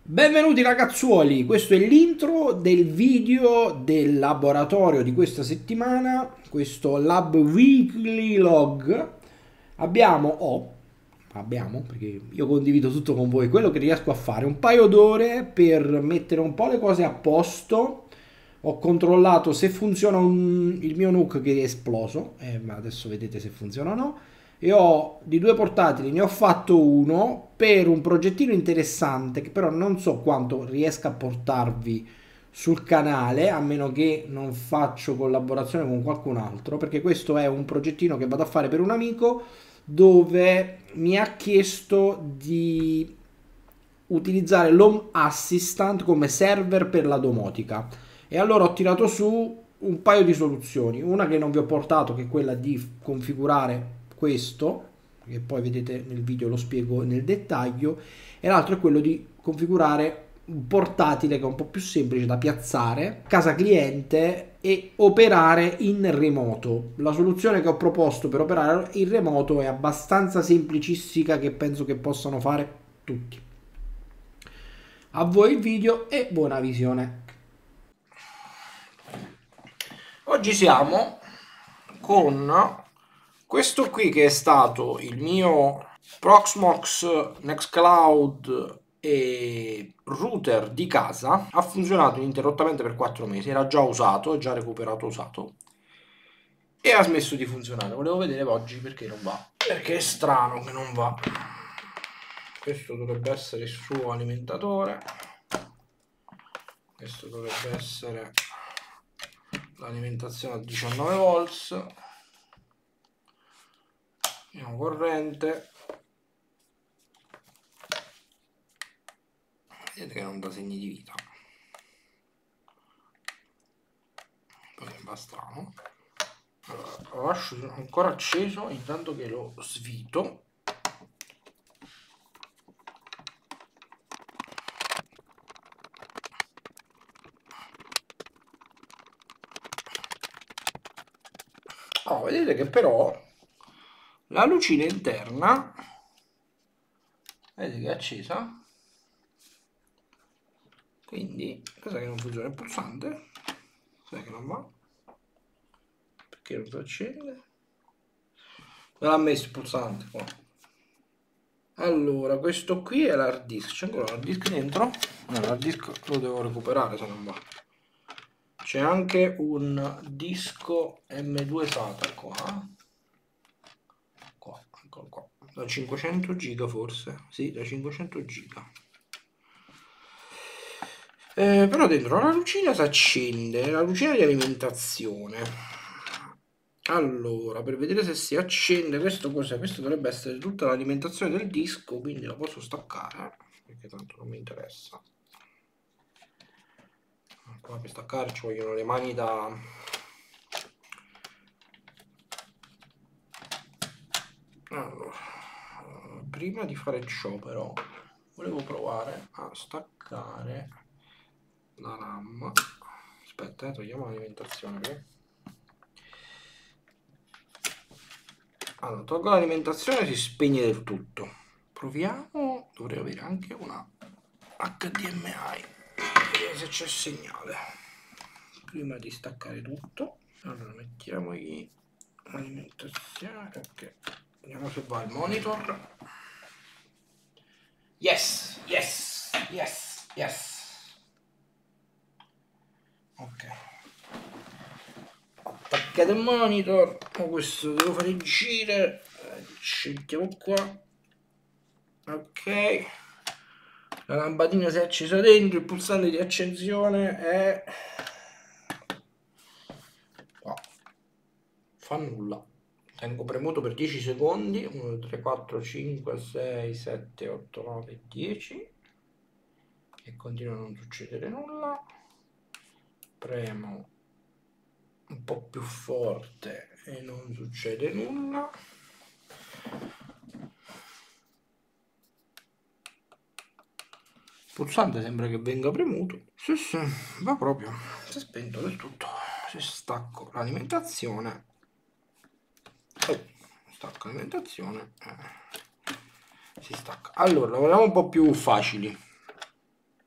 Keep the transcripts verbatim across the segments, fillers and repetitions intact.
Benvenuti ragazzuoli, questo è l'intro del video del laboratorio di questa settimana, questo Lab Weekly Log. Abbiamo, oh, abbiamo, perché io condivido tutto con voi, quello che riesco a fare, un paio d'ore per mettere un po' le cose a posto. Ho controllato se funziona un- il mio NUC che è esploso, eh, ma adesso vedete se funziona o no. E ho di due portatili, ne ho fatto uno per un progettino interessante che però non so quanto riesca a portarvi sul canale, a meno che non faccio collaborazione con qualcun altro, perché questo è un progettino che vado a fare per un amico dove mi ha chiesto di utilizzare l'Home Assistant come server per la domotica. E allora ho tirato su un paio di soluzioni. Una che non vi ho portato, che è quella di configurare questo, che poi vedete nel video lo spiego nel dettaglio, e l'altro è quello di configurare un portatile che è un po' più semplice da piazzare, casa cliente e operare in remoto. La soluzione che ho proposto per operare in remoto è abbastanza semplicistica che penso che possano fare tutti. A voi il video e buona visione. Oggi siamo con questo qui che è stato il mio Proxmox Nextcloud e router di casa. Ha funzionato ininterrottamente per quattro mesi, era già usato, già recuperato usato e ha smesso di funzionare. Volevo vedere oggi perché non va, perché è strano che non va. Questo dovrebbe essere il suo alimentatore, questo dovrebbe essere l'alimentazione a diciannove volts, andiamo corrente, vedete che non dà segni di vita, poi sembra strano. Allora, lo lascio ancora acceso intanto che lo svito. Oh, vedete che però la lucina interna, vedete che è accesa, quindi cos'è che non funziona? Il pulsante? Cos'è che non va? Perché non si accende? Me l'ha messo il pulsante qua. Allora, questo qui è l'hard disk. C'è ancora l'hard disk dentro? No, l'hard disk lo devo recuperare se non va. C'è anche un disco M due SATA qua. Qua, eccolo qua. Da cinquecento giga forse. Sì, da cinquecento giga. Eh, però dentro la lucina si accende, la lucina di alimentazione. Allora, per vedere se si accende, questo cos'è? Questo dovrebbe essere tutta l'alimentazione del disco, quindi la posso staccare, perché tanto non mi interessa. Qua per staccare ci vogliono le mani da... Allora, prima di fare ciò però, volevo provare a staccare la RAM. Aspetta, eh, togliamo l'alimentazione qui. Allora, tolgo l'alimentazione, si spegne del tutto. Proviamo, dovrei avere anche una H D M I, vedere se c'è segnale. Prima di staccare tutto, allora mettiamogli l'alimentazione, ok. Vediamo se va il monitor. Yes, yes, yes, yes. Ok. Attaccate il monitor, oh, questo devo fare girare, scendiamo qua, ok, la lampadina si è accesa dentro, il pulsante di accensione è qua, fa nulla, tengo premuto per dieci secondi, uno, due, tre, quattro, cinque, sei, sette, otto, nove, dieci e continua a non succedere nulla, premo un po' più forte e non succede nulla. Il pulsante sembra che venga premuto. Sì, sì, va proprio. Si è spento del tutto. Se stacco l'alimentazione. Oh, stacco l'alimentazione. Eh, si stacca. Allora, lavoriamo un po' più facili.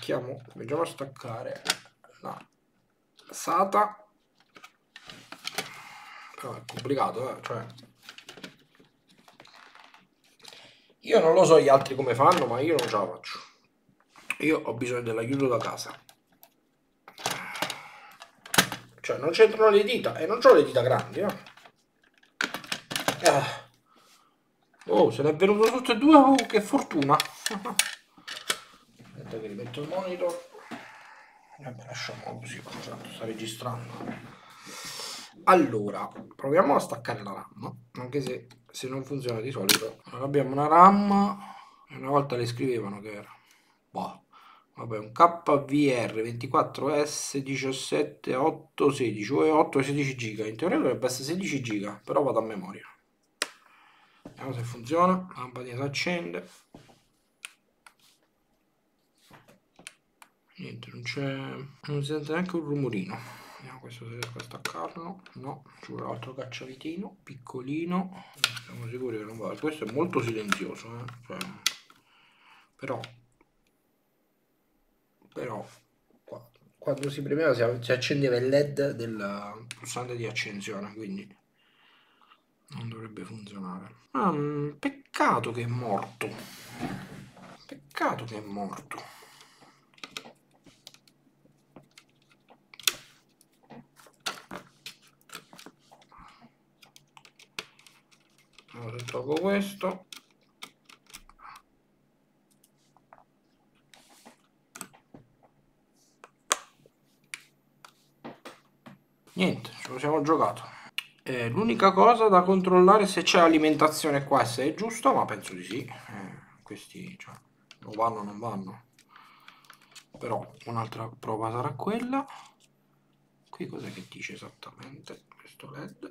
stacchiamo, cominciamo a staccare la SATA. Però è complicato, eh? Cioè, io non lo so gli altri come fanno, ma io non ce la faccio. Io ho bisogno dell'aiuto da casa. Cioè, non c'entrano le dita, e non ho le dita grandi, eh. eh. Oh, se ne è venuto tutte e due, oh, che fortuna. Aspetta che rimetto il monitor. Vabbè, lasciamo così, tanto sta registrando. Allora, proviamo a staccare la RAM, anche se, se non funziona di solito. Allora, abbiamo una RAM, una volta le scrivevano che era, boh, vabbè, un K V R ventiquattro S diciassette otto sedici, o è otto sedici giga, in teoria dovrebbe essere sedici giga, però vado a memoria. Vediamo se funziona, la lampadina si accende. Niente, non c'è, non si sente neanche un rumorino. Vediamo questo se riesco a staccarlo. No, ci vuole altro cacciavitino, piccolino. Siamo sicuri che non va. Questo è molto silenzioso, eh? Cioè, però, però, qua, quando si premeva si, si accendeva il LED del pulsante di accensione, quindi non dovrebbe funzionare. Ah, peccato che è morto. Peccato che è morto. Allora, se tolgo questo, niente, ce lo siamo giocato. Eh, l'unica cosa da controllare è se c'è alimentazione qua e se è giusto, ma penso di sì. Eh, questi cioè, non vanno, non vanno. Però un'altra prova sarà quella. Qui cos'è che dice esattamente questo LED?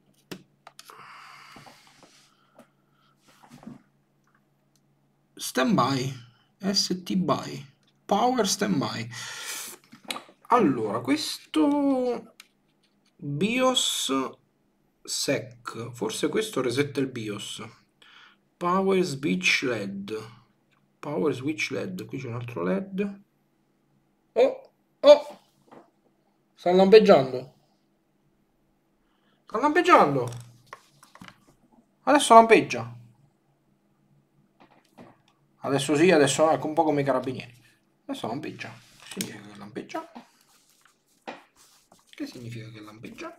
Standby, S T by, power standby. Allora, questo BIOS sec, forse questo resetta il BIOS. Power switch LED, power switch LED, qui c'è un altro LED. Oh, oh, sta lampeggiando. Sta lampeggiando. Adesso lampeggia. Adesso sì, adesso no, è un po' come i carabinieri. Adesso lampeggia. Che significa che lampeggia? Che significa che lampeggia?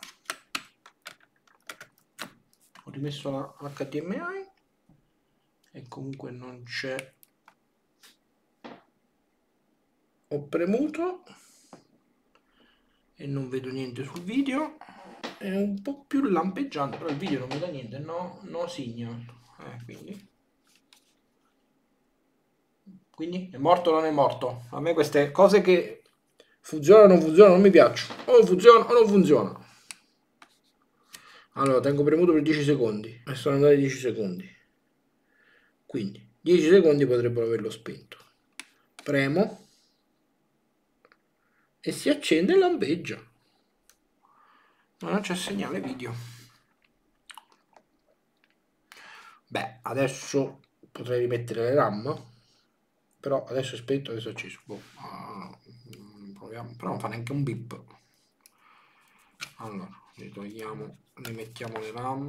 Ho rimesso l'H D M I e comunque non c'è. Ho premuto e non vedo niente sul video. È un po' più lampeggiante, però il video non mi dà niente, no, no signal. Eh, quindi. Quindi è morto o non è morto? A me queste cose che funzionano o non funzionano non mi piacciono. O funziona o non funziona. Allora, tengo premuto per dieci secondi e sono andati dieci secondi. Quindi dieci secondi potrebbero averlo spento. Premo e si accende e lampeggia. Ma non c'è segnale video. Beh, adesso potrei rimettere le RAM. Però adesso è spento, adesso è acceso. Boh, uh, proviamo. Però non fa neanche un bip. Allora, ritogliamo, rimettiamo le RAM.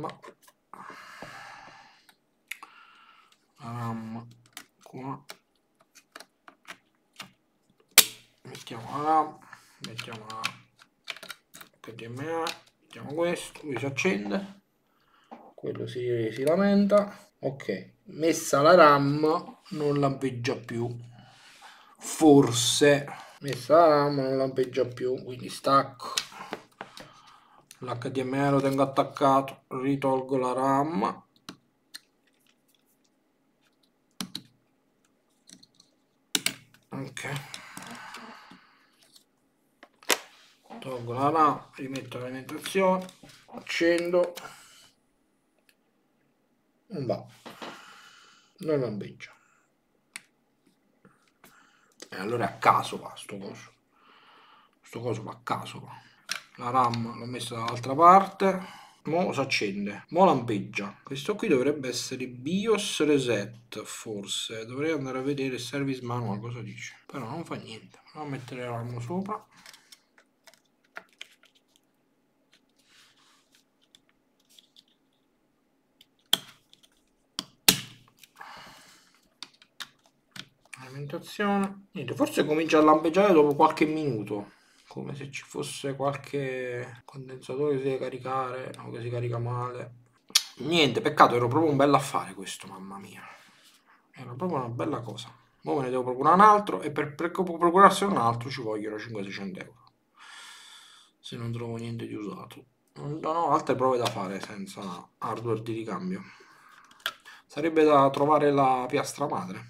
La RAM qua. Mettiamo la RAM, mettiamo la H D M I, mettiamo questo, lui si accende, quello si, si lamenta. Ok, messa la RAM non lampeggia più, forse messa la RAM non lampeggia più, quindi stacco l'H D M I, lo tengo attaccato, ritolgo la RAM. Ok, tolgo la RAM, rimetto l'alimentazione, accendo, non va, non lampeggia. E allora a caso va sto coso, sto coso va a caso va. La RAM l'ho messa dall'altra parte, Mo si accende, mo lampeggia. Questo qui dovrebbe essere BIOS reset, forse. Dovrei andare a vedere il service manual cosa dice. Però non fa niente. Andiamo a mettere la mano sopra. Alimentazione. Niente, forse comincia a lampeggiare dopo qualche minuto. Come se ci fosse qualche condensatore che si deve caricare o che si carica male. Niente, peccato, era proprio un bel affare questo, mamma mia. Era proprio una bella cosa. Ora me ne devo procurare un altro e per, per procurarsi un altro ci vogliono cinquecento seicento euro. Se non trovo niente di usato. Non ho altre prove da fare senza hardware di ricambio. Sarebbe da trovare la piastra madre.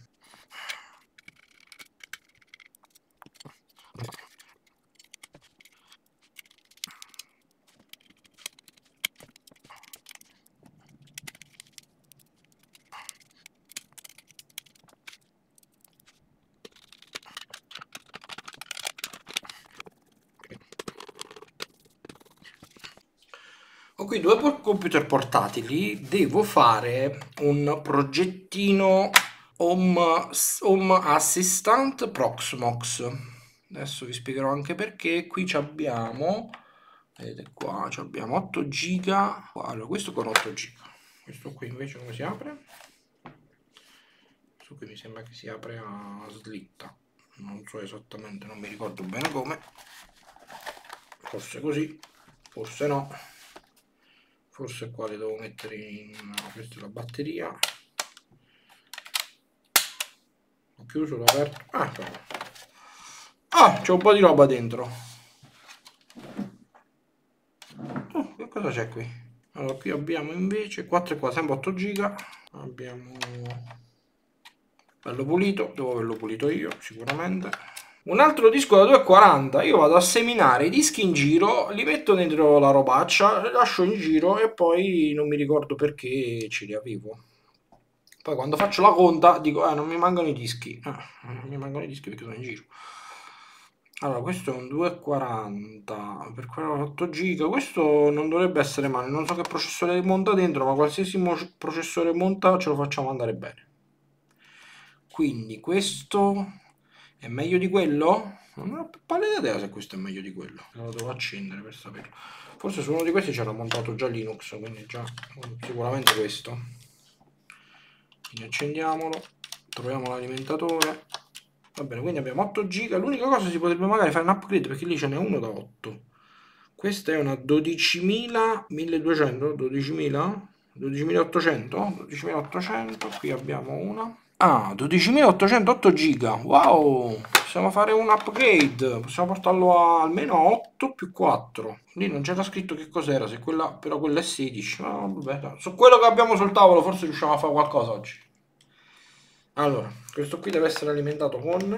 Ho qui due computer portatili, devo fare un progettino Home, Home Assistant Proxmox. Adesso vi spiegherò anche perché. Qui abbiamo, vedete qua, abbiamo otto giga. Allora, questo con otto giga. Questo qui invece come si apre? Questo qui mi sembra che si apre a slitta. Non so esattamente, non mi ricordo bene come. Forse così, forse no. Forse qua le devo mettere in... questa è la batteria. Ho chiuso, l'ho aperto. Ah, ah c'è un po' di roba dentro. Oh, che cosa c'è qui? Allora, qui abbiamo invece quattro e qua, sempre otto giga. Abbiamo bello pulito, devo averlo pulito io sicuramente. Un altro disco da due e quaranta, io vado a seminare i dischi in giro, li metto dentro la robaccia, li lascio in giro e poi non mi ricordo perché ce li avevo. Poi quando faccio la conta dico, eh, non mi mancano i dischi, eh, non mi mancano i dischi perché sono in giro. Allora, questo è un due e quaranta per otto giga, questo non dovrebbe essere male, non so che processore monta dentro, ma qualsiasi processore monta ce lo facciamo andare bene. Quindi questo è meglio di quello? Non ho pallida idea se questo è meglio di quello. Lo devo accendere per saperlo. Forse su uno di questi c'era montato già Linux, quindi già sicuramente questo. Quindi accendiamolo, troviamo l'alimentatore. Va bene, quindi abbiamo otto giga. L'unica cosa si potrebbe magari fare un upgrade perché lì ce n'è uno da otto. Questa è una dodicimila milleduecento, dodicimila, dodicimilaottocento, dodicimilaottocento. Qui abbiamo una. Ah, dodicimilaottocento, otto giga. Wow, possiamo fare un upgrade. Possiamo portarlo a almeno a otto più quattro. Lì non c'era scritto che cos'era, se quella, però quella è sedici. Ah, vabbè, dai. Su quello che abbiamo sul tavolo forse riusciamo a fare qualcosa oggi. Allora, questo qui deve essere alimentato con...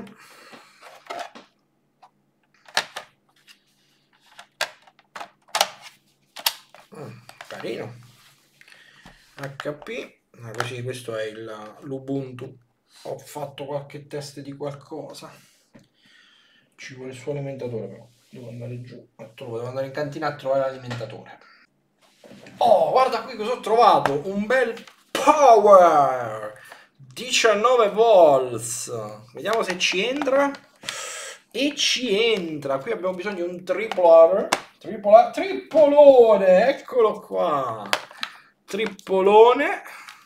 Mm, carino. H P. Ah, così questo è l'Ubuntu. Ho fatto qualche test di qualcosa. Ci vuole il suo alimentatore però. Devo andare giù. Devo andare in cantina a trovare l'alimentatore. Oh, guarda qui cosa ho trovato. Un bel power. diciannove volts. Vediamo se ci entra. E ci entra. Qui abbiamo bisogno di un tripler. Tripola, trippolone. Eccolo qua. Trippolone.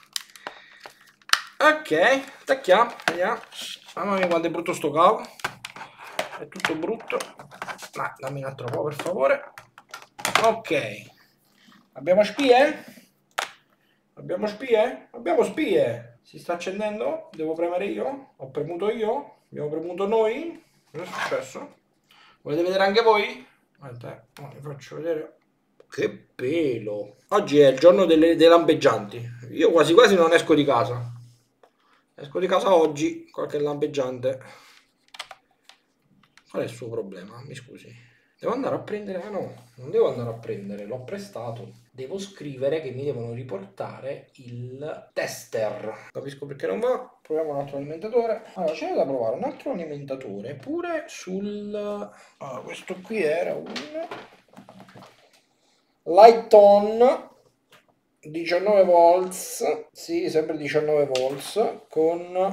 Ok, tacchiamo, vediamo. Mamma mia quanto è brutto sto cavo. È tutto brutto. Ma dammi un altro po' per favore. Ok. Abbiamo spie? Abbiamo spie? Abbiamo spie. Si sta accendendo? Devo premere io? Ho premuto io? Abbiamo premuto noi? Cosa è successo? Volete vedere anche voi? Aspetta, no, vi faccio vedere. Che pelo. Oggi è il giorno delle, dei lampeggianti. Io quasi quasi non esco di casa. Esco di casa oggi, qualche lampeggiante. Qual è il suo problema? Mi scusi. Devo andare a prendere... Ah no, non devo andare a prendere, l'ho prestato. Devo scrivere che mi devono riportare il tester. Capisco perché non va. Proviamo un altro alimentatore. Allora, c'è da provare un altro alimentatore. Pure sul... Allora, questo qui era un... light on diciannove volts, sì, sempre diciannove volts, con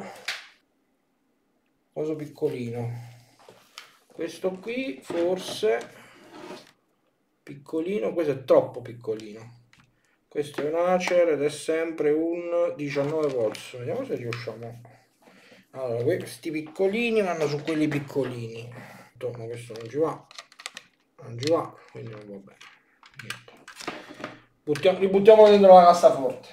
coso piccolino. Questo qui forse piccolino, questo è troppo piccolino. Questo è un Acer ed è sempre un diciannove volts. Vediamo se riusciamo. Allora, questi piccolini vanno su quelli piccolini. Ma questo non ci va. Non ci va, quindi non va bene. Niente. Buttiamo, ributtiamolo dentro la cassaforte.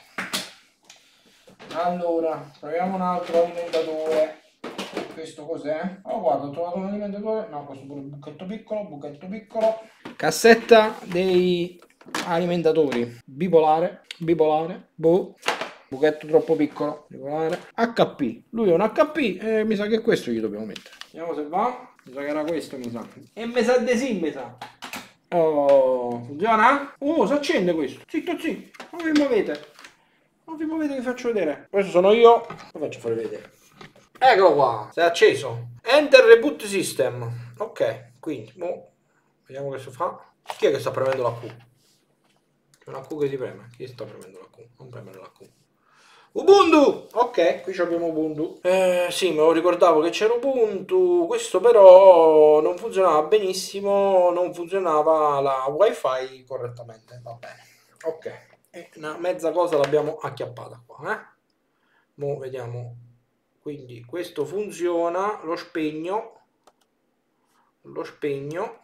Allora, proviamo un altro alimentatore. Questo cos'è? Oh, guarda, ho trovato un alimentatore. No, questo pure un buchetto piccolo, buchetto piccolo. Cassetta dei alimentatori. Bipolare, bipolare, boh. Buchetto troppo piccolo, bipolare. acca pi. Lui è un acca pi e mi sa che questo gli dobbiamo mettere. Vediamo se va. Mi sa che era questo, mi sa. E mi sa di sì, mi sa. Oh, funziona? Oh, si accende questo. Zitto, zitto. Non vi muovete. Non vi muovete che faccio vedere. Questo sono io. Lo faccio fare vedere. Eccolo qua. Si è acceso. Enter reboot system. Ok, quindi. Mo, vediamo che si fa. Chi è che sta premendo la Q? C'è una Q che si preme. Chi sta premendo la Q? Non premere la Q. Ubuntu! Ok, qui abbiamo Ubuntu. Eh, sì, me lo ricordavo che c'era Ubuntu. Questo però non funzionava benissimo. Non funzionava la wifi correttamente. Va bene. Ok. E una mezza cosa l'abbiamo acchiappata qua. Eh? Mo vediamo. Quindi questo funziona. Lo spegno. Lo spegno.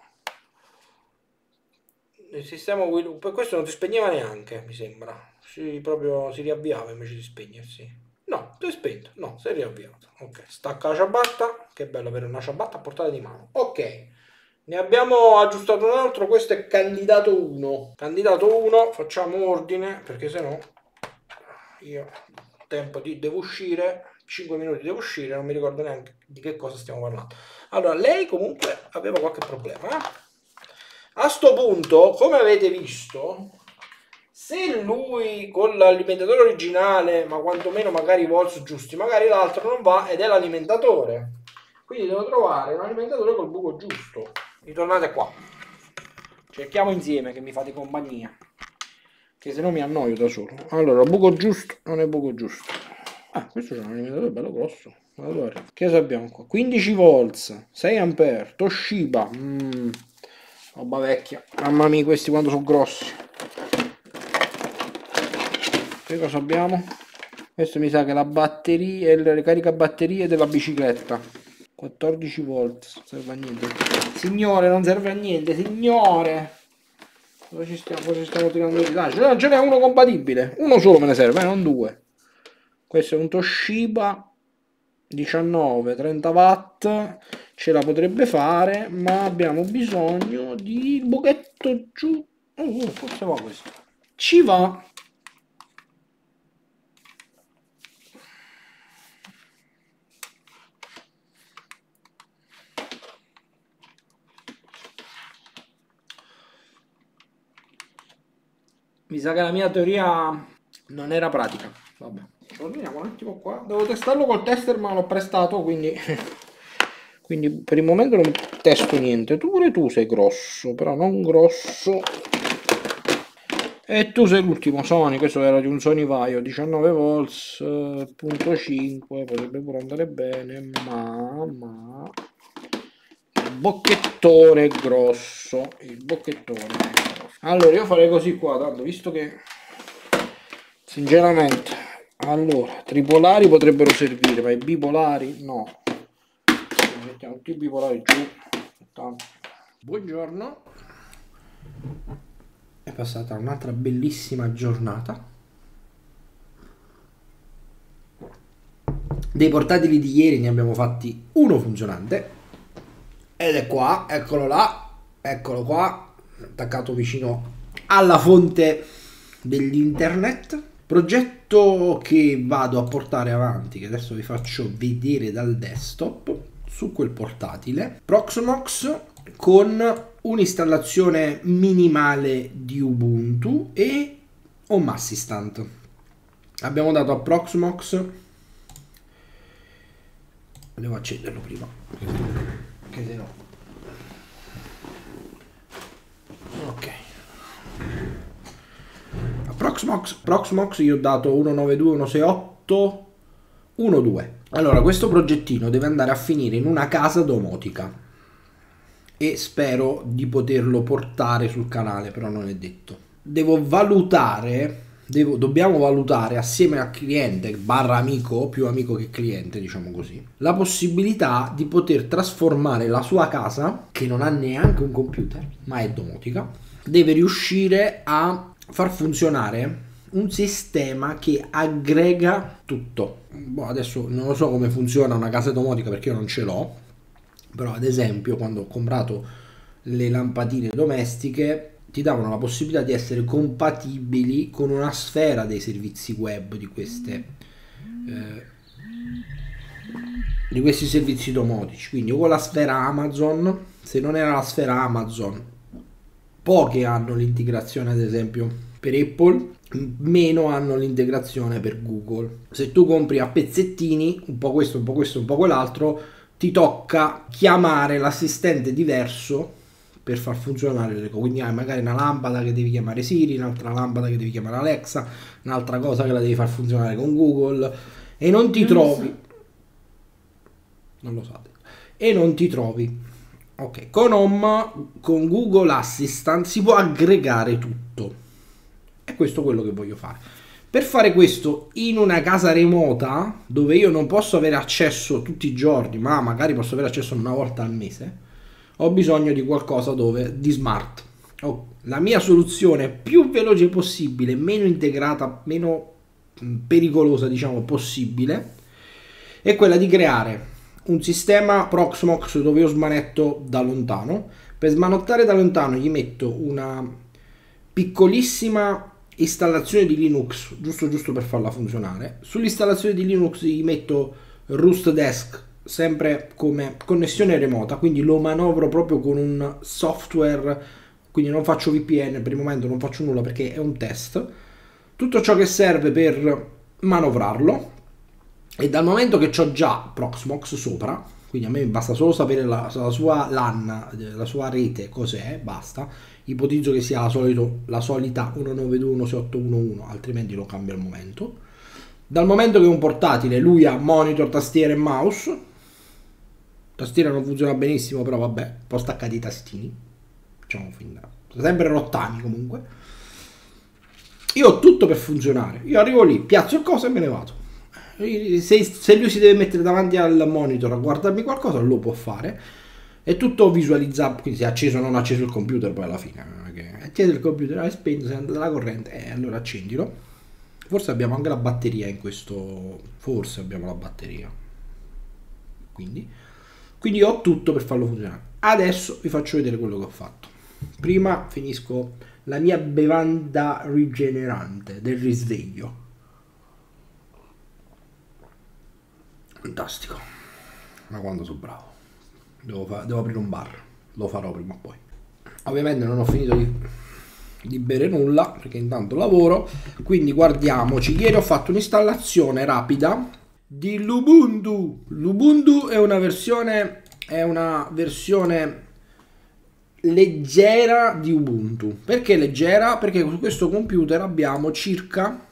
Il sistema per questo non si spegneva neanche, mi sembra. Si proprio si riavviava invece di spegnersi. No, si è spento. No, si è riavviato. Ok, stacca la ciabatta. Che bello avere una ciabatta a portata di mano. Ok, ne abbiamo aggiustato un altro. Questo è candidato uno. Candidato uno, facciamo ordine perché sennò io tempo di devo uscire. cinque minuti devo uscire, non mi ricordo neanche di che cosa stiamo parlando. Allora, lei comunque aveva qualche problema. Eh? A sto punto, come avete visto, se lui con l'alimentatore originale, ma quantomeno magari i volts giusti, magari l'altro non va ed è l'alimentatore. Quindi devo trovare un alimentatore col buco giusto. Ritornate qua. Cerchiamo insieme che mi fate compagnia. Che se no mi annoio da solo. Allora, buco giusto non è buco giusto. Ah, questo c'è un alimentatore bello grosso. Allora, che abbiamo qua? quindici volts, sei ampere, Toshiba. Mm. Roba vecchia. Mamma mia, questi quando sono grossi. Che cosa abbiamo? Questo mi sa che la batteria, il caricabatterie della bicicletta. quattordici volt, non serve a niente. Signore, non serve a niente, signore. Cosa ci stiamo, cosa ci stiamo tirando di là? Ce n'è uno compatibile. Uno solo me ne serve, eh, non due. Questo è un Toshiba diciannove trenta watt, ce la potrebbe fare, ma abbiamo bisogno di buchetto giù. Oh, forse va questo. Ci va. Mi sa che la mia teoria non era pratica. Vabbè, ci ordiniamo un attimo qua. Devo testarlo col tester, ma l'ho prestato, quindi quindi per il momento non testo niente. Tu pure tu sei grosso, però non grosso. E tu sei l'ultimo Sony, questo era di un Sony Vaio, diciannove volts, punto cinque, potrebbe pure andare bene, ma, ma... il bocchettone è grosso, il bocchettone è grosso. Allora io farei così qua, tanto, visto che, sinceramente, allora, tripolari potrebbero servire, ma i bipolari no. Mettiamo tutti i bipolari giù. Tanto. Buongiorno. È passata un'altra bellissima giornata. Dei portatili di ieri ne abbiamo fatti uno funzionante ed è qua, eccolo là, eccolo qua, attaccato vicino alla fonte dell'internet. Progetto che vado a portare avanti, che adesso vi faccio vedere dal desktop, su quel portatile Proxmox, con un'installazione minimale di Ubuntu e Home Assistant. Abbiamo dato a Proxmox, devo accenderlo prima che se no, ok, Proxmox, Proxmox gli ho dato uno nove due uno sei otto uno due. Allora, questo progettino deve andare a finire in una casa domotica e spero di poterlo portare sul canale, però non è detto. Devo valutare, devo, dobbiamo valutare assieme al cliente, barra amico, più amico che cliente, diciamo così, la possibilità di poter trasformare la sua casa, che non ha neanche un computer, ma è domotica, deve riuscire a far funzionare un sistema che aggrega tutto. Boh, adesso non lo so come funziona una casa domotica perché io non ce l'ho, però ad esempio quando ho comprato le lampadine domestiche ti davano la possibilità di essere compatibili con una sfera dei servizi web di queste eh, di questi servizi domotici, quindi o con la sfera Amazon. Se non era la sfera Amazon, poche hanno l'integrazione ad esempio per Apple, meno hanno l'integrazione per Google. Se tu compri a pezzettini, un po' questo, un po' questo, un po' quell'altro, ti tocca chiamare l'assistente diverso per far funzionare le cose. Quindi hai magari una lampada che devi chiamare Siri, un'altra lampada che devi chiamare Alexa, un'altra cosa che la devi far funzionare con Google, e non ti non trovi so. non lo so e non ti trovi ok con Home, con Google Assistant si può aggregare tutto, e questo è quello che voglio fare. Per fare questo in una casa remota dove io non posso avere accesso tutti i giorni, ma magari posso avere accesso una volta al mese, ho bisogno di qualcosa dove di smart. Oh, la mia soluzione più veloce possibile, meno integrata, meno pericolosa diciamo possibile, è quella di creare un sistema Proxmox dove io smanetto da lontano. Per smanottare da lontano gli metto una piccolissima installazione di Linux, giusto giusto per farla funzionare. Sull'installazione di Linux gli metto Rust Desk, sempre come connessione remota, quindi lo manovro proprio con un software, quindi non faccio V P N per il momento, non faccio nulla perché è un test. Tutto ciò che serve per manovrarlo, e dal momento che ho già Proxmox sopra, quindi a me basta solo sapere la, la sua LAN, la sua rete cos'è, basta. Ipotizzo che sia la, solito, la solita uno nove due uno sei otto uno uno, altrimenti lo cambio al momento. Dal momento che è un portatile, lui ha monitor, tastiera e mouse. Tastiera non funziona benissimo, però vabbè, un po' staccati i tastini, diciamo fin da, sempre rottami comunque. Io ho tutto per funzionare, io arrivo lì, piazzo il coso e me ne vado. Se, se lui si deve mettere davanti al monitor a guardarmi qualcosa, lo può fare. È tutto visualizzato, quindi se è acceso o non acceso il computer, poi alla fine è acceso il computer, è spento, se è andata la corrente, e eh, allora accendilo. Forse abbiamo anche la batteria in questo, forse abbiamo la batteria, quindi quindi ho tutto per farlo funzionare. Adesso vi faccio vedere quello che ho fatto. Prima finisco la mia bevanda rigenerante del risveglio. Fantastico, ma quando sono bravo. Devo, fa- devo aprire un bar, lo farò prima o poi. Ovviamente non ho finito di, di bere nulla perché intanto lavoro, quindi guardiamoci. Ieri ho fatto un'installazione rapida di Lubuntu. Lubuntu è una versione è una versione leggera di Ubuntu. Perché leggera? Perché su questo computer abbiamo circa,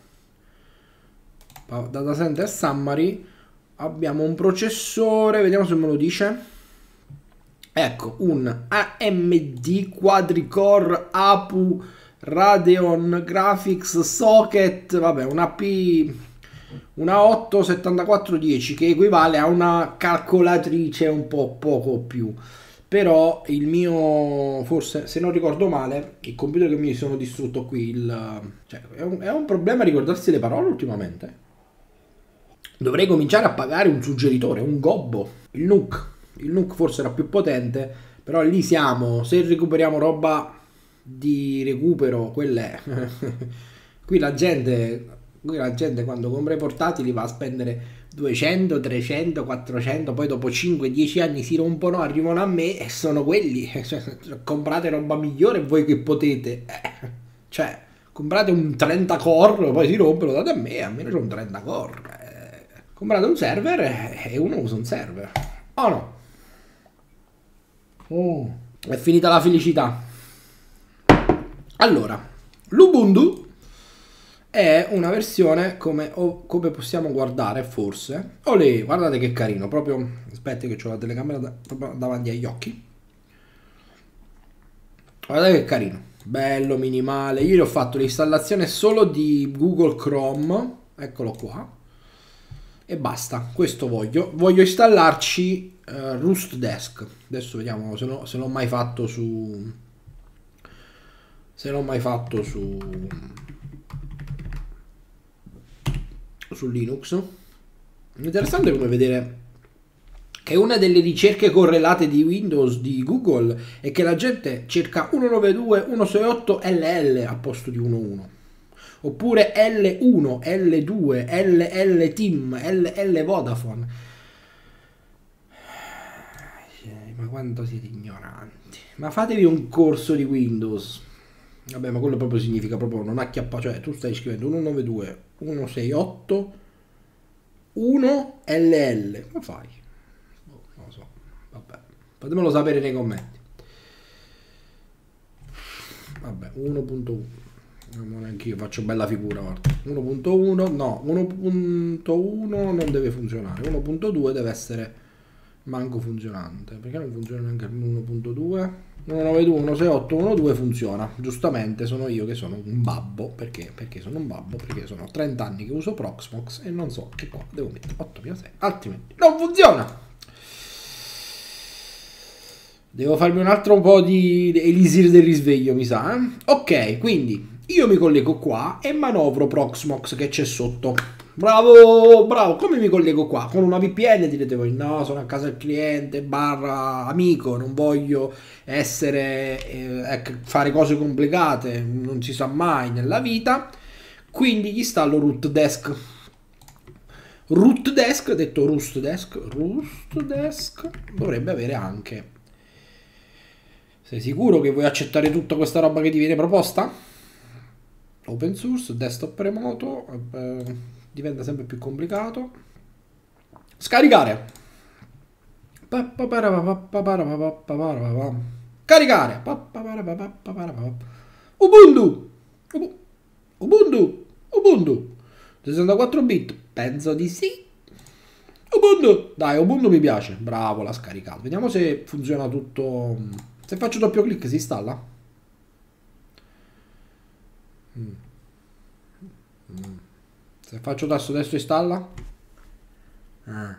data center summary, abbiamo un processore, vediamo se me lo dice. Ecco, un A M D quadricore A P U Radeon Graphics Socket, vabbè, una P, una otto settantaquattro dieci, che equivale a una calcolatrice un po' poco più. Però il mio, forse, se non ricordo male, il computer che mi sono distrutto qui, il, cioè, è, un, è un problema ricordarsi le parole ultimamente. Dovrei cominciare a pagare un suggeritore, un gobbo, il N U C. Il N U C forse era più potente, però lì siamo, se recuperiamo roba di recupero, quelle qui la gente, qui la gente quando compra i portatili va a spendere duecento, trecento, quattrocento, poi dopo cinque dieci anni si rompono, arrivano a me e sono quelli, cioè, comprate roba migliore voi che potete, eh, cioè comprate un trenta core, poi si rompe, lo date a me, almeno c'è un trenta core, eh, comprate un server e uno usa un server, o oh no? Oh, è finita la felicità. Allora, l'Ubuntu è una versione come, oh, come possiamo guardare forse. Olè, guardate che carino, proprio, aspetti che ho la telecamera da, proprio davanti agli occhi. Guardate che carino, bello, minimale. Io gli ho fatto l'installazione solo di Google Chrome, eccolo qua, e basta, questo voglio. Voglio installarci uh, Rust Desk. Adesso vediamo se, no, se l'ho mai fatto su... Se l'ho mai fatto su... su Linux. Interessante come vedere che una delle ricerche correlate di Windows di Google è che la gente cerca centonovantadue punto centosessantotto L L al posto di uno punto uno, oppure L uno, L due, L L Team, L L Vodafone. Ma quanto siete ignoranti. Ma fatevi un corso di Windows. Vabbè, ma quello proprio significa proprio non acchiappa, cioè tu stai scrivendo centonovantadue punto centosessantotto uno L L. Come fai? Oh, non lo so. Vabbè, fatemelo sapere nei commenti. Vabbè, uno punto uno. Non anch'io faccio bella figura, guarda. uno punto uno, no, uno punto uno non deve funzionare. uno punto due deve essere manco funzionante. Perché non funziona neanche uno punto due? centonovantadue punto centosessantotto punto due funziona. Giustamente sono io che sono un babbo. Perché? Perché sono un babbo? Perché sono trenta anni che uso Proxmox e non so che qua devo mettere otto virgola sei, altrimenti non funziona. Devo farmi un altro po' di elisir del risveglio, mi sa. Eh? Ok, quindi io mi collego qua e manovro Proxmox che c'è sotto. Bravo, bravo. Come mi collego qua? Con una V P N direte voi. No, sono a casa del cliente, barra amico, non voglio essere, eh, fare cose complicate, non si sa mai nella vita. Quindi gli installo Root Desk. Root Desk, detto Rust Desk, Rust Desk dovrebbe avere anche. Sei sicuro che vuoi accettare tutta questa roba che ti viene proposta? Open source, desktop remoto, eh, diventa sempre più complicato. Scaricare. Caricare. Ubuntu. Ubuntu. Ubuntu. sessantaquattro bit. Penso di sì. Ubuntu. Dai, Ubuntu mi piace. Bravo, l'ha scaricato. Vediamo se funziona tutto. Se faccio doppio clic si installa? Mm. Mm. Se faccio tasto destro installa? Ah.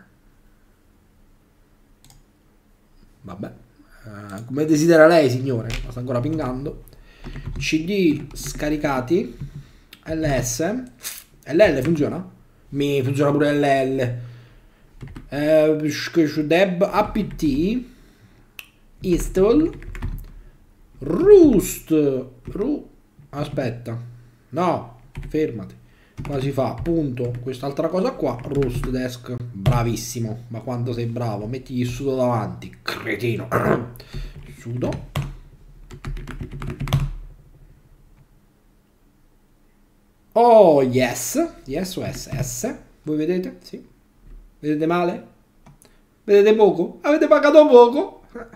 Vabbè. Uh, come desidera lei, signore. Ma sta ancora pingando. C D scaricati. L S. L L funziona? Mi funziona pure L L. Uh, deb apt install Rust. Ru aspetta, no, fermati. Qua si fa appunto quest'altra cosa qua, Rust Desk. Bravissimo, ma quanto sei bravo. Metti il sudo davanti, cretino. Sudo. Oh yes, yes o S S. Voi vedete? Sì. Vedete male? Vedete poco? Avete pagato poco?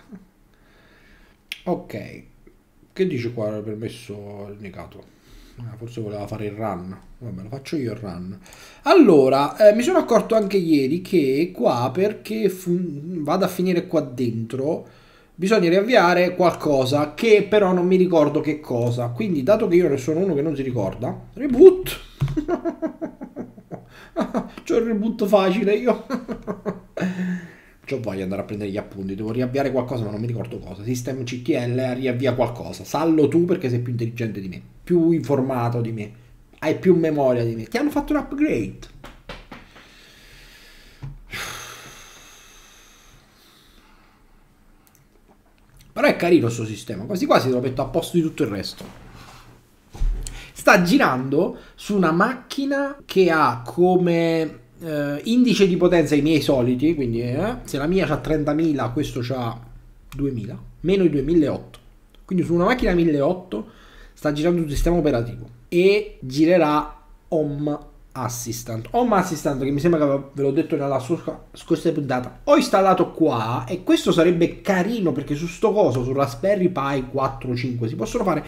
Ok, che dice qua il permesso negato? Ah, forse voleva fare il run. Vabbè, lo faccio io il run. Allora, eh, mi sono accorto anche ieri che qua, perché vado a finire qua dentro, bisogna riavviare qualcosa che però non mi ricordo che cosa. Quindi, dato che io ne sono uno che non si ricorda, reboot. C'ho il reboot facile io. C'ho voglia di andare a prendere gli appunti. Devo riavviare qualcosa ma non mi ricordo cosa. System C T L riavvia qualcosa. Sallo tu perché sei più intelligente di me, più informato di me, hai più memoria di me. Ti hanno fatto un upgrade. Però è carino sto sistema. Quasi quasi lo metto a posto di tutto il resto. Sta girando su una macchina che ha come Uh, indice di potenza i miei soliti, quindi eh, se la mia ha trentamila, questo c'ha duemila, meno i duemilaotto. Quindi su una macchina milleottocento sta girando un sistema operativo e girerà Home Assistant. Home Assistant, che mi sembra che ve l'ho detto nella scorsa puntata, ho installato qua, e questo sarebbe carino perché su sto coso, su Raspberry Pi quattro cinque, si possono fare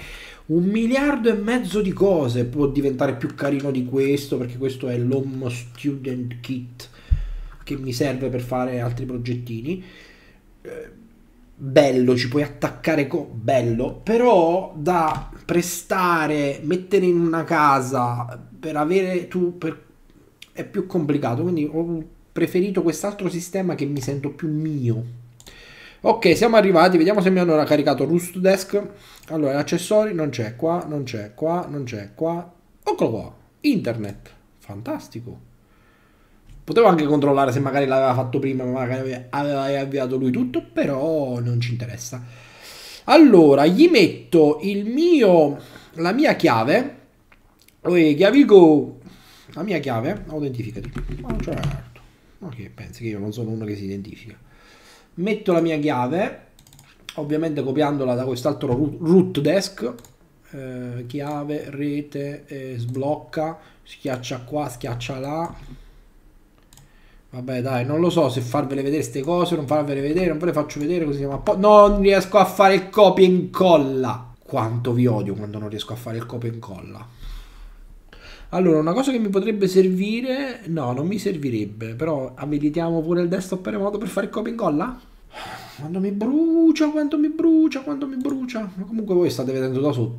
un miliardo e mezzo di cose. Può diventare più carino di questo, perché questo è l'Home Student Kit che mi serve per fare altri progettini. Eh, bello, ci puoi attaccare, co- bello, però da prestare, mettere in una casa per avere tu per... è più complicato, quindi ho preferito quest'altro sistema che mi sento più mio. Ok, siamo arrivati, vediamo se mi hanno caricato Rust Desk. Allora, accessori non c'è, qua non c'è, qua non c'è, qua. Eccolo qua, internet, fantastico. Potevo anche controllare se magari l'aveva fatto prima, magari aveva avviato lui tutto, però non ci interessa. Allora, gli metto il mio, la mia chiave. Oi, chiavico. La mia chiave, autentificati. Ma certo. Ma che pensi che io non sono uno che si identifica? Metto la mia chiave, ovviamente copiandola da quest'altro root desk. Eh, chiave, rete, eh, sblocca, schiaccia qua, schiaccia là. Vabbè dai, non lo so se farvele vedere queste cose, non farvele vedere, non ve le faccio vedere così siamo a po'. Non riesco a fare il copia e incolla. Quanto vi odio quando non riesco a fare il copia e incolla. Allora, una cosa che mi potrebbe servire... No, non mi servirebbe, però abilitiamo pure il desktop remoto per fare il copia e incolla? Quando mi brucia, quanto mi brucia, quanto mi brucia. Ma comunque voi state vedendo da sotto.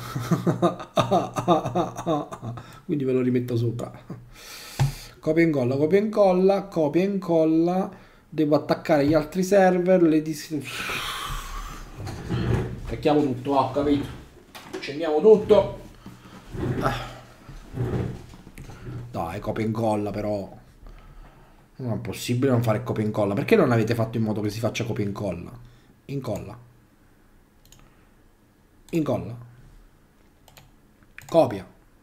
Quindi ve lo rimetto sopra. Copia e incolla, copia e incolla, copia e incolla. Devo attaccare gli altri server. Le dis... Attacchiamo tutto, ho capito. Accendiamo tutto. Dai, copia e incolla però. Non è possibile non fare copia e incolla. Perché non avete fatto in modo che si faccia copia e incolla? Incolla. Incolla. Copia.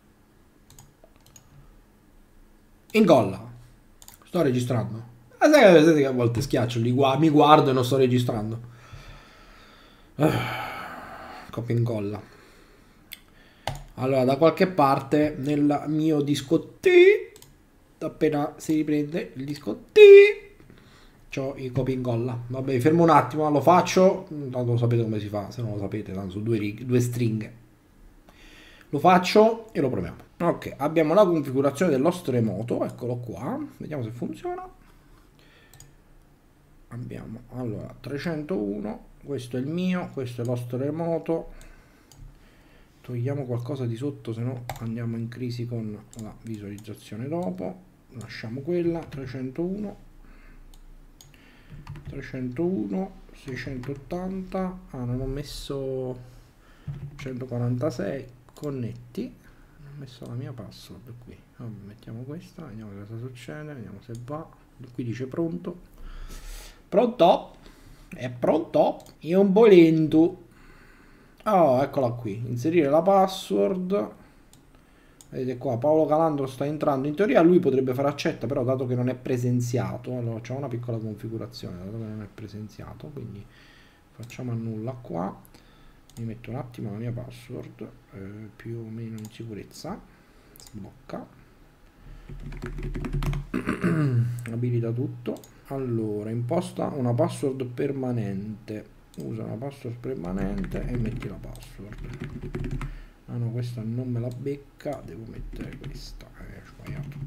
Incolla. Sto registrando. Ma sai che a volte schiaccio, li gu- mi guardo e non sto registrando. Uh, copia e incolla. Allora, da qualche parte nel mio disco T, appena si riprende il disco T, c'ho i copia e incolla. Vabbè, fermo un attimo, lo faccio. Tanto lo sapete come si fa, se non lo sapete, tanto su due, righe, due stringhe. Lo faccio e lo proviamo. Ok, abbiamo la configurazione del nostro remoto, eccolo qua, vediamo se funziona. Abbiamo, allora, trecentouno, questo è il mio, questo è il nostro remoto. Togliamo qualcosa di sotto, se no andiamo in crisi con la visualizzazione dopo. Lasciamo quella, trecentouno, trecentouno, seicentottanta, ah non ho messo centoquarantasei, connetti, non ho messo la mia password qui. Vabbè, mettiamo questa, vediamo cosa succede, vediamo se va. Qui dice pronto. Pronto? È pronto? È un po' lento. Oh, eccola qui, inserire la password. Vedete qua, Paolo Calandro sta entrando. In teoria lui potrebbe fare accetta, però dato che non è presenziato, allora c'è una piccola configurazione, dato che non è presenziato, quindi facciamo annulla qua. Mi metto un attimo la mia password, eh, più o meno in sicurezza. Sblocca. Abilita tutto. Allora, imposta una password permanente. Usa una password permanente e metti la password. Ah no, questa non me la becca, devo mettere questa. Eh, ho sbagliato.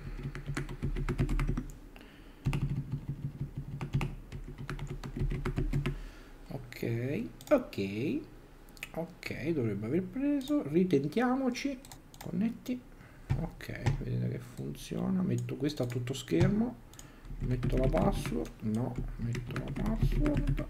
Ok, ok, ok, dovrebbe aver preso. Ritentiamoci. Connetti. Ok, vedete che funziona. Metto questa a tutto schermo. Metto la password. No, metto la password.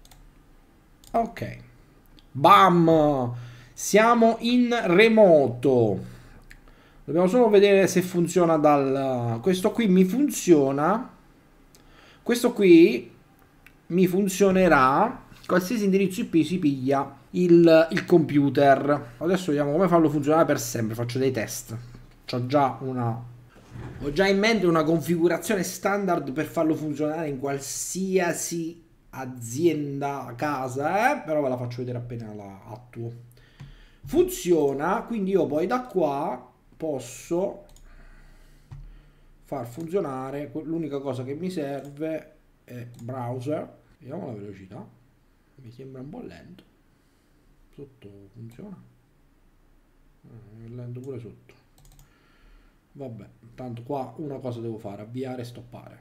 Ok, bam, siamo in remoto. Dobbiamo solo vedere se funziona dal... Questo qui mi funziona. Questo qui mi funzionerà. Qualsiasi indirizzo I P si piglia il, il computer. Adesso vediamo come farlo funzionare per sempre. Faccio dei test. C'ho già una... Ho già in mente una configurazione standard per farlo funzionare in qualsiasi azienda, casa, eh? Però ve la faccio vedere appena la attuo. Funziona, quindi io poi da qua posso far funzionare. L'unica cosa che mi serve è browser. Vediamo la velocità. Mi sembra un po' lento. Sotto funziona? Ah, è lento pure sotto. Vabbè, tanto qua una cosa devo fare, avviare e stoppare.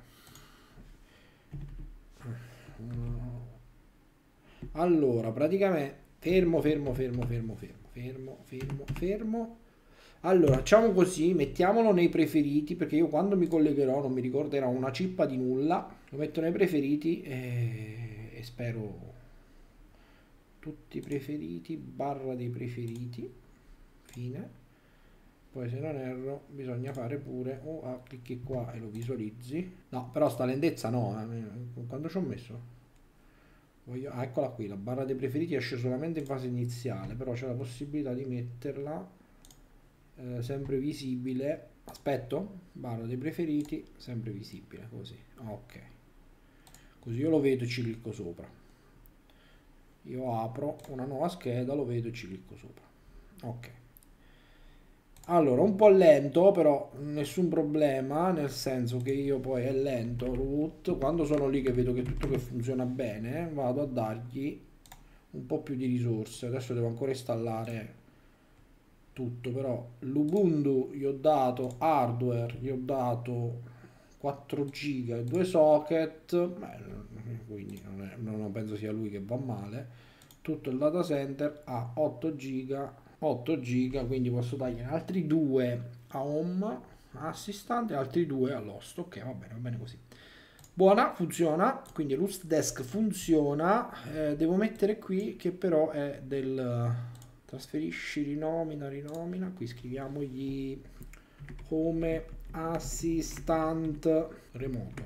Allora, praticamente fermo, fermo, fermo, fermo, fermo, fermo, fermo, fermo. Allora, facciamo così, mettiamolo nei preferiti, perché io quando mi collegherò non mi ricorderò una cippa di nulla. Lo metto nei preferiti e, e spero tutti i preferiti, barra dei preferiti, fine. Poi se non erro bisogna fare pure o oh, ah, clicchi qua e lo visualizzi. No, però sta lentezza no, eh. Quando ci ho messo? Voglio... Ah, eccola qui, la barra dei preferiti esce solamente in fase iniziale, però c'è la possibilità di metterla eh, sempre visibile. Aspetto, barra dei preferiti, sempre visibile, così. Ok. Così io lo vedo e ci clicco sopra. Io apro una nuova scheda, lo vedo e ci clicco sopra. Ok. Allora, un po' lento, però nessun problema, nel senso che io poi è lento, root, quando sono lì che vedo che tutto che funziona bene, vado a dargli un po' più di risorse. Adesso devo ancora installare tutto, però l'Ubuntu gli ho dato hardware, gli ho dato quattro giga e due socket, beh, quindi non, è, non penso sia lui che va male. Tutto il data center ha otto giga, otto giga, quindi posso dargli altri due a Home Assistant e altri due all'host. Ok, va bene, va bene così. Buona, funziona, quindi Rust Desk funziona. Eh, devo mettere qui che però è del trasferisci, rinomina, rinomina. Qui scriviamogli Home Assistant remoto.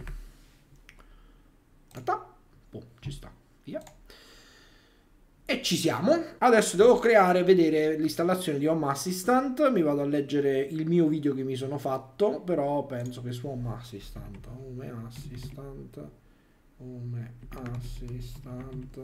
Boh, ci sta, via. E ci siamo. Adesso devo creare, vedere l'installazione di Home Assistant. Mi vado a leggere il mio video che mi sono fatto, però penso che su Home Assistant, Home Assistant, Home Assistant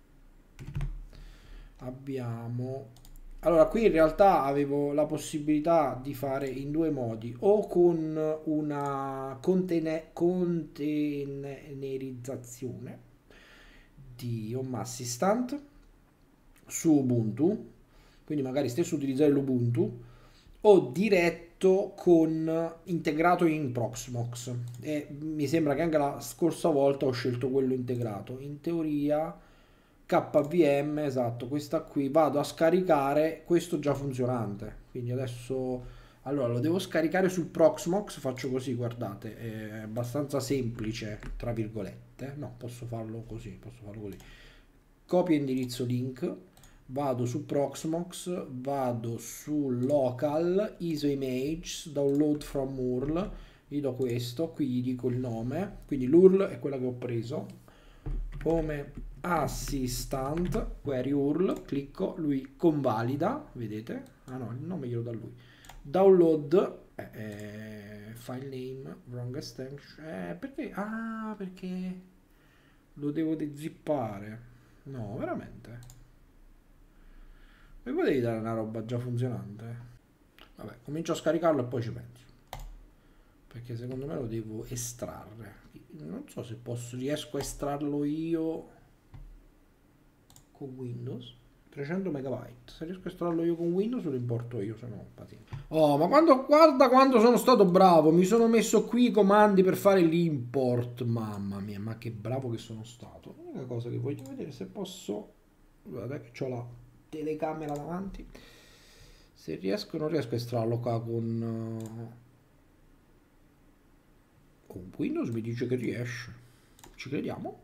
abbiamo... Allora, qui in realtà avevo la possibilità di fare in due modi, o con una contene- containerizzazione di Home Assistant su Ubuntu, quindi magari stesso utilizzare l'Ubuntu, o diretto con integrato in Proxmox, e mi sembra che anche la scorsa volta ho scelto quello integrato. In teoria K V M, esatto, questa qui vado a scaricare questo già funzionante, quindi adesso allora lo devo scaricare sul Proxmox. Faccio così, guardate, è abbastanza semplice tra virgolette, no, posso farlo così, posso farlo così, copia indirizzo link, vado su Proxmox, vado su local, I S O images, download from U R L, gli do questo, qui gli dico il nome, quindi l'U R L è quella che ho preso, come Assistant, query U R L, clicco, lui convalida, vedete? Ah no, il nome glielo dà lui. Download, eh, eh, file name, wrong extension, eh, perché? Ah, perché lo devo dezippare. No, veramente? Mi potevi dare una roba già funzionante? Vabbè, comincio a scaricarlo e poi ci penso. Perché secondo me lo devo estrarre. Non so se posso, riesco a estrarlo io con Windows. trecento megabyte. Se riesco a estrarlo io con Windows lo importo io, se no pazienza. Oh, ma quando, guarda quando sono stato bravo. Mi sono messo qui i comandi per fare l'import. Mamma mia, ma che bravo che sono stato. L'unica cosa che voglio vedere se posso... Guardate che ho la telecamera davanti. Se riesco, non riesco a estrarlo qua con... Uh... con Windows mi dice che riesce. Ci crediamo?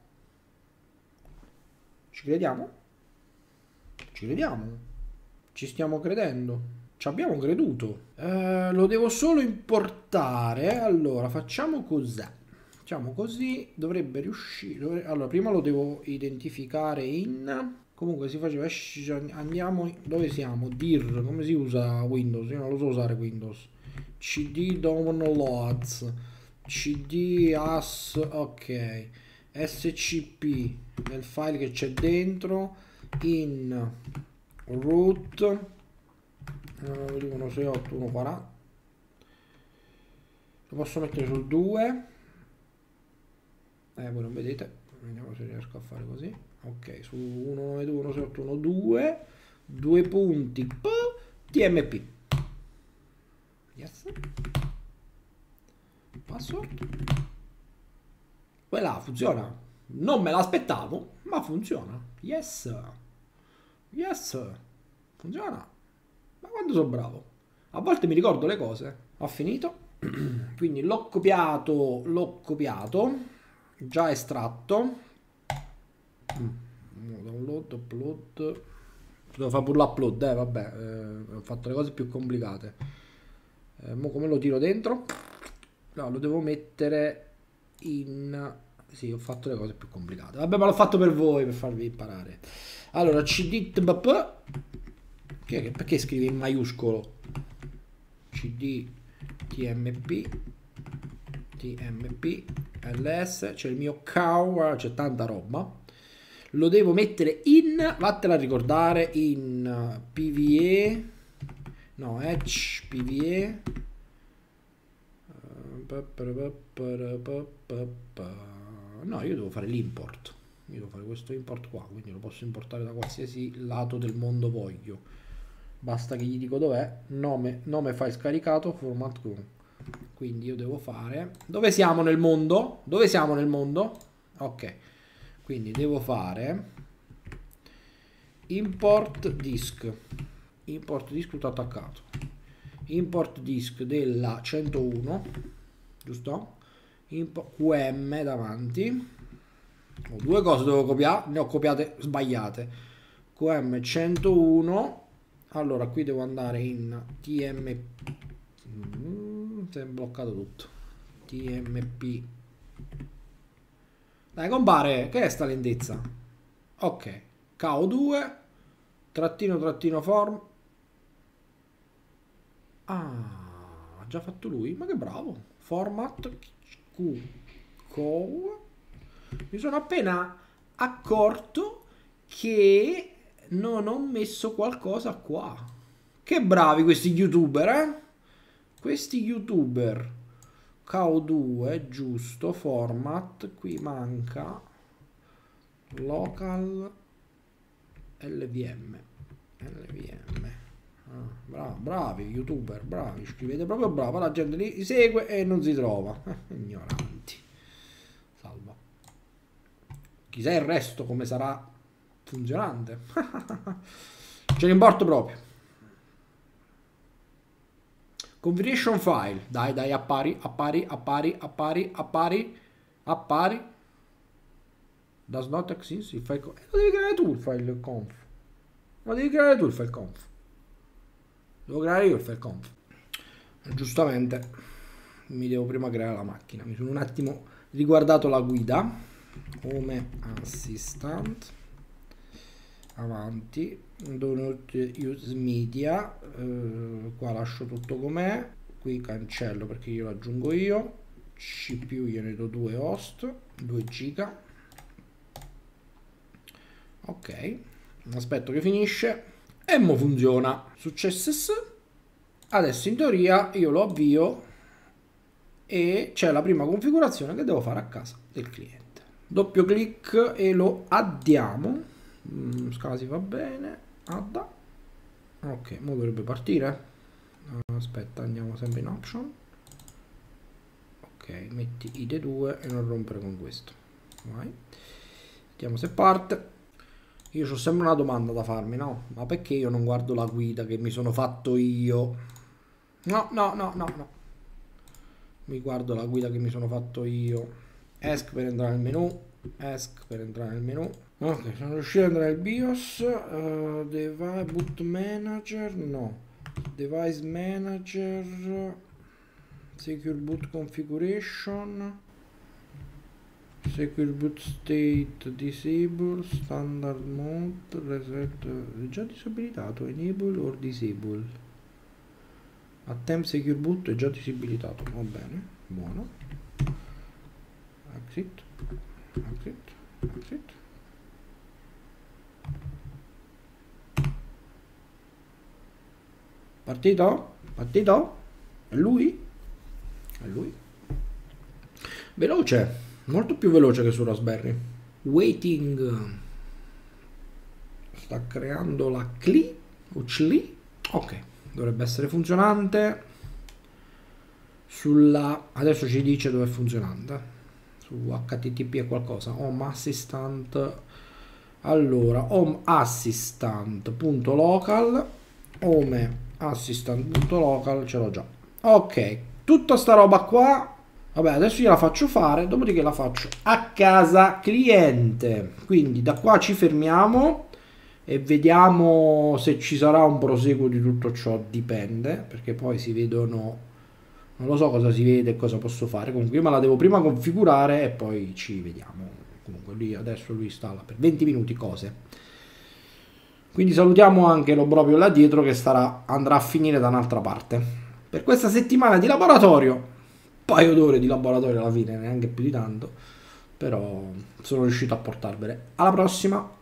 Ci crediamo? Ci crediamo? Ci stiamo credendo? Ci abbiamo creduto. Eh, lo devo solo importare. Allora, facciamo così. Facciamo così. Dovrebbe riuscire. Dovrebbe... Allora, prima lo devo identificare in... Comunque si faceva... Andiamo... Dove siamo? Dir. Come si usa Windows? Io non lo so usare Windows. cd downloads. cd as... Ok. scp. Nel file che c'è dentro... in root uno sei otto uno quaranta, lo posso mettere sul due, eh voi non vedete, vediamo se riesco a fare così. Ok, su uno nove due uno sei otto uno due, due punti P, T M P. Yes. Password. Quella funziona. Non me l'aspettavo, ma funziona. Yes. Yes. Funziona. Ma quando sono bravo. A volte mi ricordo le cose. Ho finito. Quindi l'ho copiato, l'ho copiato, già estratto. Download, upload. Devo fare pure l'upload, eh, vabbè. Eh, ho fatto le cose più complicate. Eh, mo come lo tiro dentro? No, lo devo mettere in... Sì, ho fatto le cose più complicate. Vabbè, ma l'ho fatto per voi, per farvi imparare. Allora, cd che, perché scrivi in maiuscolo? cd tmp tmp ls, c'è il mio cow, c'è tanta roba. Lo devo mettere in, vattela a ricordare, in pve, no, etch pve. No, io devo fare l'import. Io devo fare questo import qua, quindi lo posso importare da qualsiasi lato del mondo voglio. Basta che gli dico dov'è, nome, nome file scaricato, format con. Quindi io devo fare... Dove siamo nel mondo? Dove siamo nel mondo? Ok. Quindi devo fare import disk. Import disk tutto attaccato. Import disk della centouno, giusto? Import Q M davanti. Ho due cose devo copiare, ne ho copiate sbagliate. Q M centouno. Allora qui devo andare in tmp. Mm, si è bloccato tutto. Tmp. Dai compare, che è sta lentezza? Ok. K O due trattino trattino form. Ah, ha già fatto lui? Ma che bravo. Format Q Co. Mi sono appena accorto che non ho messo qualcosa qua. Che bravi questi youtuber, eh? Questi youtuber. K O due, giusto, format, qui manca local L V M. L V M. Ah, bravi, bravi youtuber, bravi, scrivete proprio bravo, la gente li segue e non si trova. Eh, ignoranti. Salva. Chissà il resto come sarà funzionante. Ce ne importo proprio. Configuration file. Dai, dai, appari, appari, appari, appari, appari, appari. Does not exist il file conf. Lo devi creare tu il file conf. Lo devi creare tu il file conf. Devo creare io il file conf. Giustamente mi devo prima creare la macchina. Mi sono un attimo riguardato la guida. Home assistant. Avanti. Don't use media. Uh, qua lascio tutto com'è. Qui cancello perché io lo aggiungo io. C P U gliene do due host, due giga. Ok, aspetto che finisce e mo funziona. Successes. Adesso in teoria io lo avvio e c'è la prima configurazione che devo fare a casa del cliente. Doppio clic e lo addiamo. Mm, scasi va bene. Adda. Ok, mo dovrebbe partire. Aspetta, andiamo sempre in option. Ok, metti I D due e non rompere con questo. Vai. Vediamo se parte. Io ho sempre una domanda da farmi, no? Ma perché io non guardo la guida che mi sono fatto io? No, no, no, no, no. Mi guardo la guida che mi sono fatto io. Esc per entrare nel menu. Esc per entrare nel menu. Ok, sono riuscito ad entrare nel BIOS. Uh, device boot manager. No. Device manager. Secure boot configuration. Secure boot state disable. Standard mode. Reset. È già disabilitato. Enable or disable. Attempt secure boot è già disabilitato. Va bene. Buono. Exit. Exit. Exit. Partito? Partito? È lui? È lui? Veloce, molto più veloce che su Raspberry. waiting, sta creando la C L I o C L I. Ok, dovrebbe essere funzionante. Sulla adesso ci dice dove è funzionante, su H T T P e qualcosa. Home Assistant, allora home assistant.local, home assistant.local ce l'ho già. Ok, tutta sta roba qua, vabbè, adesso gliela faccio fare, dopodiché la faccio a casa cliente. Quindi da qua ci fermiamo e vediamo se ci sarà un proseguo di tutto ciò, dipende, perché poi si vedono, non lo so cosa si vede e cosa posso fare. Comunque io me la devo prima configurare e poi ci vediamo. Comunque lì adesso lui installa per venti minuti cose. Quindi salutiamo anche l'obbrobrio là dietro che starà, andrà a finire da un'altra parte. Per questa settimana di laboratorio, un paio d'ore di laboratorio alla fine, neanche più di tanto, però sono riuscito a portarvele. Alla prossima!